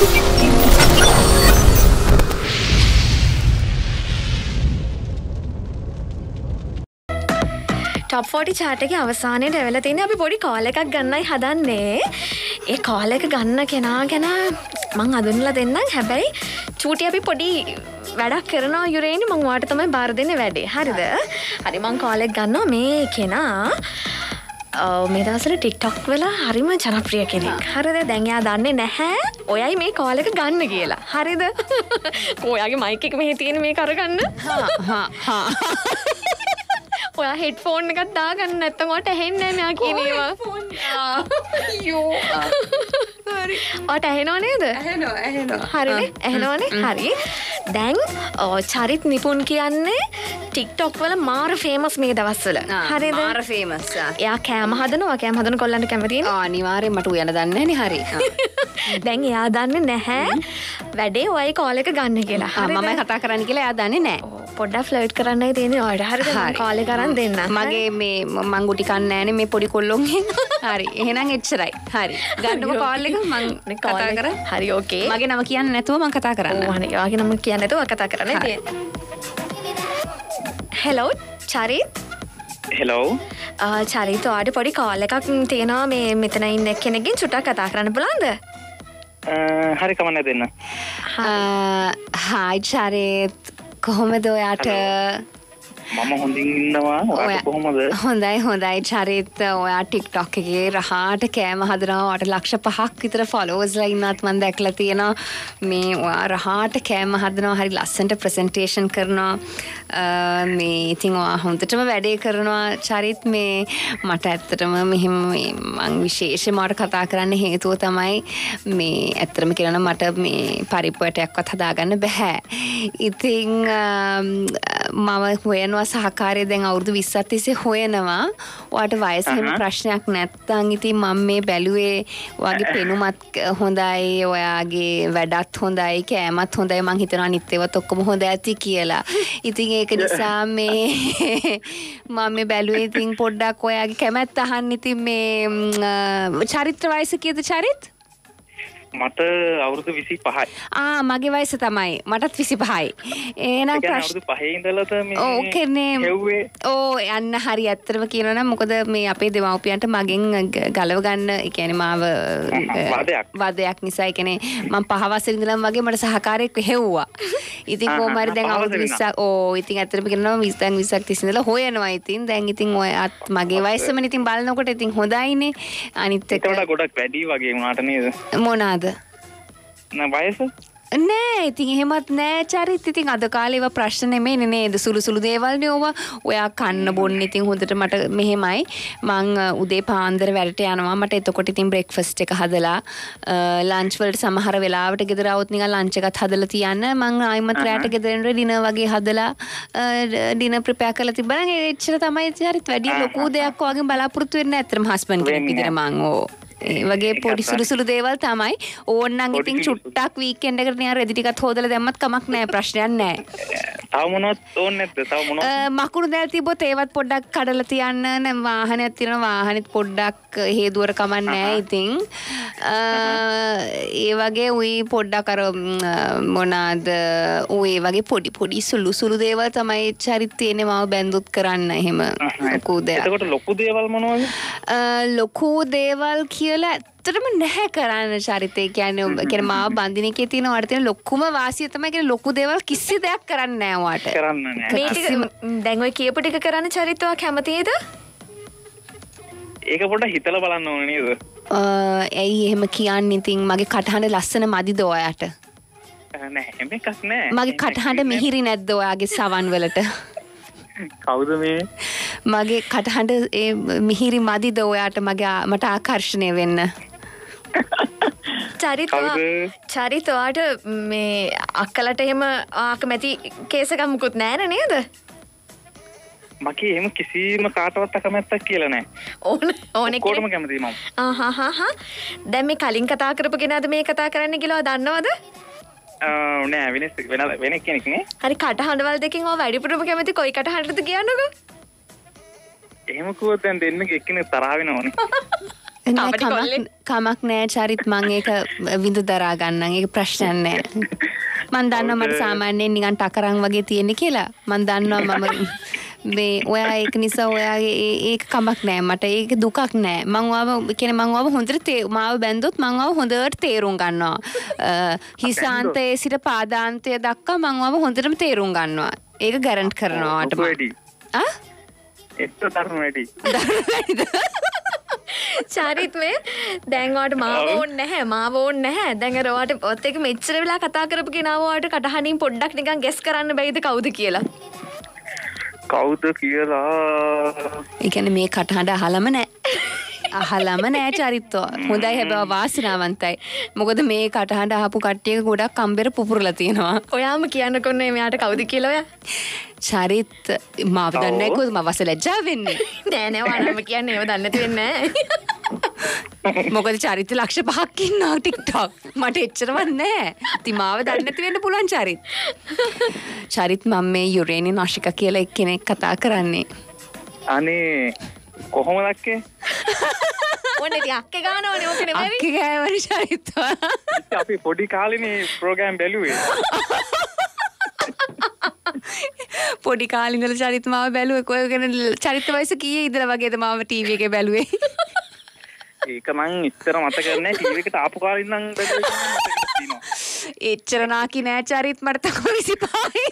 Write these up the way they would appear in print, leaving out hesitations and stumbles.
Top 40 chart එකේ අවසානයේ level තියෙන්නේ අපි පොඩි කෝල් එකක් ගන්නයි හදන්නේ. ඒ කෝල් එක ගන්න කෙනා ගැන මං හඳුන්වලා දෙන්නම්. හැබැයි චූටි අපි පොඩි වැඩක් කරනවා යුරේනි මං ඔයාලට තමයි බාර දෙන්නේ වැඩේ. හරිද? හරි මං කෝල් එක ගන්නවා මේ කෙනා මේ දවස්වල TikTok වල හරිම ජනප්‍රිය කෙනෙක්. හරිද? දැන් එයා දන්නේ නැහැ ඔයයි මේ කෝල් එක ගන්න කියලා. හරිද? ඔයාගේ මයික් එක මෙහෙ තියෙන මේක අරගන්න. හා ඔයා හෙඩ්ෆෝන් එකක් දාගන්න නැත්නම් ඔයාට ඇහෙන්නේ නැහැ මෙයා කියන ඒවා. අයියෝ. sorry. ඔයාට ඇහෙනව නේද? ඇහෙනවා. හරිනේ? ඇහෙනවනේ? හරි. දැන් චරිත් නිපුන් කියන්නේ TikTok වල මාර ෆේමස් මේ දවස්වල. හරිද? මාර ෆේමස්. එයා කෑම හදනවා. කෑම හදන කොල්ලන්ට කැමතිනේ. අනිවාර්යෙන් මට උයන්න දන්නේ නැහනේ. හරි. දැන් එයා දන්නේ නැහැ වැඩේ ඔයයි කෝල් එක ගන්න කියලා. මමයි කතා කරන්න කියලා එයා දන්නේ නැහැ. පොඩ්ඩක් ෆ්ලර්ට් කරන්නයි තියෙන්නේ ඔයාලට. හරිද? මම කෝල් එක අරන් දෙන්න. මගේ මේ මං ගුටි කන්නේ නැහනේ මේ පොඩි කොල්ලොන්ගෙන්. හරි. එහෙනම් එච්චරයි. හරි. ගන්නකො කෝල් එක මං කතා කරා. හරි ඕකේ. මගේ නම කියන්නේ නැතුව මං කතා කරන්න. ඔව් අනේ. ඔයාගේ නම කියන්නේ නැතුව කතා කරන්නයි තියෙන්නේ. හෙලෝ චරිත්. හෙලෝ. චරිත් ඔයාට පොඩි කෝල් එකක් තියෙනවා මේ මෙතන ඉන්න කෙනෙක්ගෙන් චුට්ටක් කතා කරන්න පුළුවන්ද? හරි කමන්න දෙන්න. හායි චරිත්. කොහොමද ඔයාට? මම හොඳින් ඉන්නවා. ඔයාට කොහොමද? හොඳයි චරිත්. ඔයා TikTok එකේ රහාට කෑම හදනවා. ඔයාට ලක්ෂ 5ක් විතර followers ලා ඉන්නත් මම දැක්ලා තියෙනවා. මේ ඔයා රහාට කෑම හදනවා. හරි ලස්සනට presentation කරනවා. මේ ඉතින් ඔයා හොඳටම වැඩේ කරනවා චරිත්. මේ මට ඇත්තටම මෙහෙම මං විශේෂයෙන්ම කතා කරන්න හේතුව තමයි මේ ඇත්තටම කියනවා නම් මට මේ පරිප්පුවටයක්වත් හදාගන්න බෑ. ඉතින් මම හොයනවා සහකාරය දැන් අවුරුදු 20ක් තිස්සේ හොයනවා. ඔයාට වයස හැම ප්‍රශ්නයක් නැත්තම් ඉතින් මම මේ බැලුවේ ඔයාගේ පෙනුමත් හොඳයි, ඔයාගේ වැඩත් හොඳයි, කෑමත් හොඳයි. මං හිතනවා අනිත් ඒවාත් ඔක්කොම හොඳ ඇති කියලා. ඉතින් ඒක නිසා මේ මම මේ බැලුවේ ඉතින් පොඩ්ඩක් ඔයාගේ කැමැත්ත අහන්න. ඉතින් මේ චරිත්‍ර වයස කීයද චරිත්? මට අවුරුදු 25යි. මගේ වයස තමයි. මටත් 25යි. එහෙනම් අවුරුදු 5 ඉඳලාද මේ ඕකනේ. හෙව්වේ. යන්න හරි ඇත්තටම කියනවා නම් මොකද මේ අපේ දෙමව්පියන්ට මගෙන් ගලව ගන්න ඒ කියන්නේ මාව වදයක් නිසා ඒ කියන්නේ මම 5 වසරේ ඉඳලම වගේ මට සහකාරයෙක් හෙව්වා. ඉතින් කොහොම හරි දැන් අවුරුදු 20ක් ඉතින් ඇත්තටම කියනවා 20ක් තිස්සේ ඉඳලා හොයනවා. ඉතින් දැන් ඉතින් ඔයත් මගේ වයසම ඉතින් බලනකොට ඉතින් හොඳයිනේ. අනිත් එක ගොඩක් වැඩි වගේ වුණාට නේද? මොනවාද? වයස? නෑ ඉතින් එහෙමත් නෑ චරිත්. ඉතින් අද කාලේ ඒවා ප්‍රශ්න නෙමෙයිනේ නේද? සුළු දේවල් නේ ඕවා. ඔයා කන්න බොන්න ඉතින් හොඳට මට මෙහෙමයි. මං උදේ පාන්දර වැඩට යනවා. මට එතකොට ඉතින් බ්‍රෙක්ෆාස්ට් එක හදලා ලන්ච් වලට සමහර වෙලාවට ගෙදර આવොත් නිකන් ලන්ච් එකත් හදලා තියන්න. මං ආයිමත් රැට ගෙදර එනකොට ඩිනර් වගේ හදලා ඩිනර් ප්‍රෙපෙයාර් කරලා තිබ්බනම් එච්චර තමයි චරිත්. වැඩි ලොකු දෙයක් වගේ බලාපොරොත්තු වෙන්නේ නැහැ. අතරම හස්බන්ඩ් කෙනෙක් විදිහට මං ඒ වගේ පොඩි සුළු දේවල් තමයි. ඕන්නම් ඉතින් චුට්ටක් වීකෙන්ඩ් එකට නිකන් රෙදි ටිකක් හොදලා දැම්මත් කමක් නැහැ. ප්‍රශ්නයක් නැහැ. තව මොනවත් ඕනේ නැද්ද? තව මොනවද? මකුණු දැල් තිබ්බොත් ඒවත් පොඩ්ඩක් කඩලා තියන්න. වාහනයක් තියෙනවා. වාහනෙත් පොඩ්ඩක් හේදුවර කමක් නැහැ. ඉතින් ඒ වගේ උයි පොඩ්ඩක් අර මොනවාද ඒ වගේ පොඩි සුළු දේවල් තමයි චරිත තියෙන්නේ. මාව බැන්දුත් කරන්න එහෙම ලොකු දේවල්. එතකොට ලොකු දේවල් මොනවද? ලොකු දේවල් කියලා ඇත්තටම නැහැ කරන්න චරිතේ. කියන්නේ මාව බඳින එකේ තියෙන වට තියෙන ලොකුම වාසිය තමයි කියන්නේ ලොකු දේවල් කිසි දෙයක් කරන්න නැහැ වාට. කරන්න නැහැ. මේ ටික දැන් ඔය කියපු ටික කරන්න චරිතව කැමතිද? ඒක පොඩ්ඩක් හිතලා බලන්න ඕනේ නේද? ඇයි එහෙම කියන්නේ? ඉතින් මගේ කටහඬ ලස්සන මදිද ඔයාට? නෑ එහෙම එකක් නෑ. මගේ කටහඬ මිහිරි නැද්ද ඔයාගේ සවන් වලට? කවුද මේ? මගේ කටහඬ මිහිරි මදිද ඔයාට මට ආකර්ෂණය වෙන්න? චරිත ඔයාට මේ අක්කලට එහෙම ආකමැති කේසකම් මුකුත් නැහැ නේද? මගේ එහෙම කිසිම කාටවත් අකමැත්තක් කියලා නැහැ. ඕනේ කොහොම කැමතියි මම. දැන් මේ කලින් කතා කරපු කෙනාද මේ කතා කරන්න කියලා දන්නවද? නෑ වෙන කෙනෙක් නේ. හරි කටහඬවල් දෙකෙන් ඔය වැඩිපුරම කැමති කොයි කටහඬද කියන්නකෝ? එහෙම කිව්වොත් දැන් දෙන්නක එක්කෙනෙක් තරහ වෙනවනේ. කමක් නෑ චරිත් මං ඒක විඳ දරා ගන්නම්. ඒක ප්‍රශ්නයක් නෑ. මං දන්නවා මට සාමාන්‍යයෙන් නිකන් ටකරන් වගේ තියෙන්නේ කියලා. මං දන්නවා මම මේ ඔයා ඒක නිසා ඔයාගේ ඒක කමක් නෑ. මට ඒක දුකක් නෑ. මං ඔයාව හොඳට මාව බැන්දොත් මං ඔයාව හොඳට තේරුම් ගන්නවා. හිසාන්තයේ සිට පාදාන්තය දක්වා මං ඔයාව හොඳටම තේරුම් ගන්නවා. ඒක ගැරන්ට් කරනවා ඔයාට. එක්ක දරුණු වැඩි. චරිත් මේ දැන් ඔයාට මාව ඕනේ නැහැ. මාව ඕනේ නැහැ. දැන් අර ඔයාට ඔත් එක මෙච්චර වෙලා කතා කරපු කෙනාව ඔයාට කටහඬින් පොඩ්ඩක් නිකන් ගෙස් කරන්න බැයිද කවුද කියලා? කවුද කියලා? ඒ කියන්නේ මේ කටහඬ අහලම නැහැ. අහලම නෑ චරිතෝ. හොඳයි හැබැයි වාසනාවන්තයි. මොකද මේ කටහඬ අහපු කට්ටියක ගොඩක් කම්බර පුපුරලා තියෙනවා. ඔයාම කියන්නකොන්නේ මෙයාට කවුද කියලා ඔයා? චරිත් මාව දන්නේ නැහැ කොහොමද මම වස ලැජ්ජා වෙන්නේ. නෑ නෑ ඔයාලම කියන්නේ ඒව දන්නේ නැති වෙන්නේ නැහැ. මොකද චරිත ලක්ෂ 5ක් ඉන්නවා TikTok. මට එච්චරවත් නැහැ. ඉතින් මාව දන්නේ නැති වෙන්න පුළුවන් චරිත්. චරිත් මම මේ යුරේනි නොෂිකා කියලා එක්කෙනෙක් කතා කරන්නේ. අනේ කොහොමද අක්කේ? ඔන්න ඉතින් අක්කේ ගන්නවනේ ඕක නෙමෙයි. අක්කේ ගෑවනේ චරිත්. අපි පොඩි කාලේනේ ප්‍රෝග්‍රෑම් බැලුවේ. පොඩි කාලේ ඉඳලා චරිත මාව බැලුවේ. කොහෙගෙන චරිත වයස කීයේ ඉඳලා වගේද මාව ටීවී එකේ බැලුවේ? ඒක මං ඉස්සර මතක නැහැ ටීවී එකට ආපු කාලේ ඉඳන් බැලුවේ මතක තියෙනවා. එච්චර නාකි නෑ චරිත් මට තව 25යි.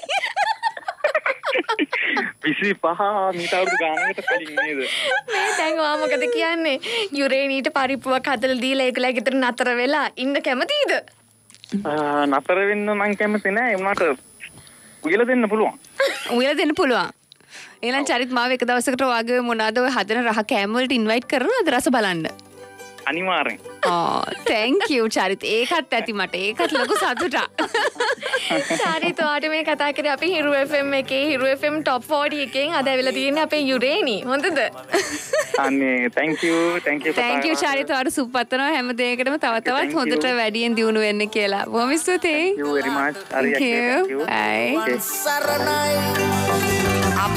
25 මීට අවුරුදු ගානකට කලින් නේද? මේ දැන් ඔයා මොකද කියන්නේ? යුරේනීට පරිප්පුවක් හදලා දීලා ඒකලා ගෙදර නතර වෙලා ඉන්න කැමතිද? නතර වෙන්න මං කැමති නෑ. ඒ වුණාට උයලා දෙන්න පුළුවන්. උයලා දෙන්න පුළුවන්. එහෙනම් චරිත් මාව එක දවසකට ඔයාගේ මොනවාද ඔය හදන රහ කෑම වලට ඉන්වයිට් කරනවද රස බලන්න? අනිවාර්යෙන්. thank you Charith. ඒකත් ඇති මට. ඒකත් ලොකු සතුටක්. චරිත් ඔයාට මේ කතා කරේ අපි හිරු FM එකේ හිරු FM top 40 එකෙන් අද ඇවිල්ලා තියෙන්නේ අපේ යුරේනි. හොඳද? අනේ thank you චරිත්. ඔයාට සුපපත්නවා හැම දෙයකටම තව තවත් හොඳට වැඩියෙන් දියුණු වෙන්න කියලා. බොහොම ස්තුතියි. thank you very much. Thank you. Bye. Saranai